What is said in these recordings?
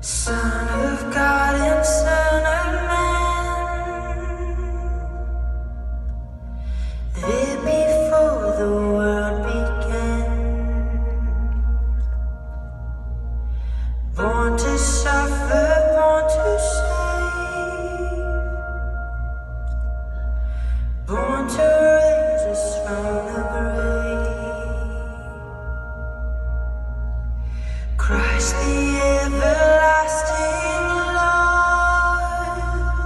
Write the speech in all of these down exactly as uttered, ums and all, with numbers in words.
Son of God and Son of Man, there before the world began, born to suffer, born to save, born to raise us from the grave. Christ the everlasting Lord,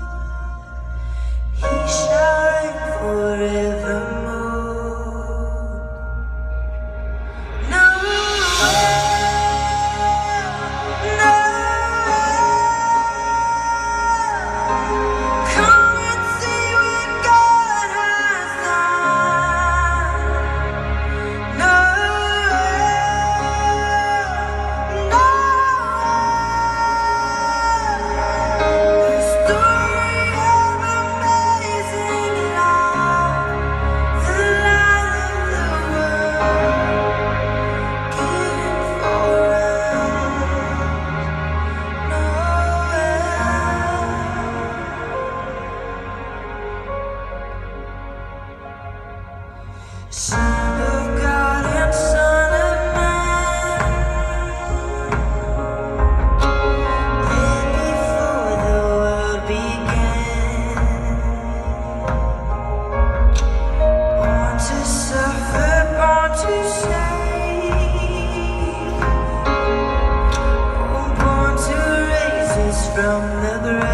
He shall reign forevermore. No world, no world, come and see what God has done. No world, no the story of amazing love, the light of the world, given for us. Noel, Son of God and Son of Man, there before the world began, born to suffer, born to save, oh, born to raise us from the grave.